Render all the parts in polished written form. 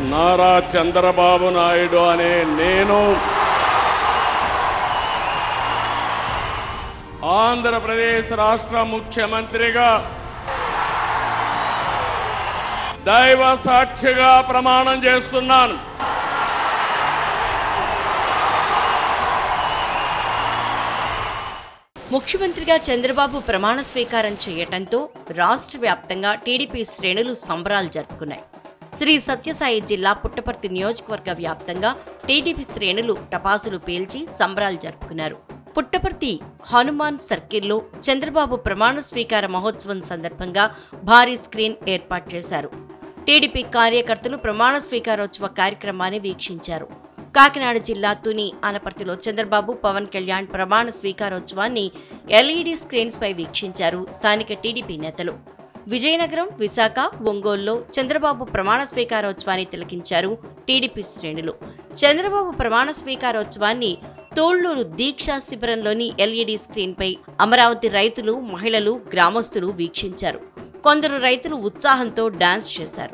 నారా చంద్రబాబు నాయుడు అనే నేను ఆంధ్రప్రదేశ్ రాష్ట్ర ముఖ్యమంత్రిగా దైవ సాక్షిగా ప్రమాణం చేస్తున్నాను. ముఖ్యమంత్రిగా చంద్రబాబు ప్రమాణ స్వీకారం చేయటంతో రాష్ట్ర వ్యాప్తంగా టీడీపీ శ్రేణులు సంబరాలు జరుపుకున్నాయి. శ్రీ సత్యసాయి జిల్లా పుట్టపర్తి నియోజకవర్గ వ్యాప్తంగా టీడీపీ శ్రేణులు టపాసులు పేల్చి సంబరాలు జరుపుకున్నారు. పుట్టపర్తి హనుమాన్ సర్కిల్లో చంద్రబాబు ప్రమాణ స్వీకార మహోత్సవం సందర్భంగా భారీ స్క్రీన్ ఏర్పాటు చేశారు. టీడీపీ కార్యకర్తలు ప్రమాణ స్వీకారోత్సవ కార్యక్రమాన్ని వీక్షించారు. కాకినాడ జిల్లా తుని ఆనపర్తిలో చంద్రబాబు, పవన్ కళ్యాణ్ ప్రమాణ స్వీకారోత్సవాన్ని ఎల్ఈడీ స్క్రీన్స్ పై వీక్షించారు స్థానిక టీడీపీ నేతలు. విజయనగరం, విశాఖ, ఒంగోలులో చంద్రబాబు ప్రమాణ స్వీకారోత్సవాన్ని తిలకించారు టీడీపీ శ్రేణులు. చంద్రబాబు ప్రమాణ స్వీకారోత్సవాన్ని తోళ్లూరు దీక్షా శిబిరంలోని ఎల్ఈడీ స్క్రీన్ పై అమరావతి రైతులు, మహిళలు, గ్రామస్తులు వీక్షించారు. కొందరు రైతులు ఉత్సాహంతో డాన్స్ చేశారు.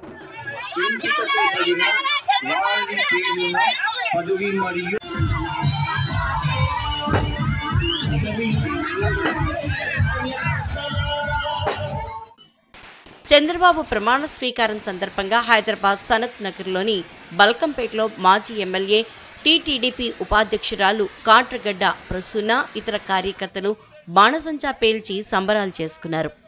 చంద్రబాబు ప్రమాణ స్వీకారం సందర్భంగా హైదరాబాద్ సనత్ నగర్లోని బల్కంపేటలో మాజీ ఎమ్మెల్యే టీటీడీపీ ఉపాధ్యక్షురాలు కాట్రగడ్డ ప్రసూన, ఇతర కార్యకర్తలు బాణసంచా పేల్చి సంబరాలు చేసుకున్నారు.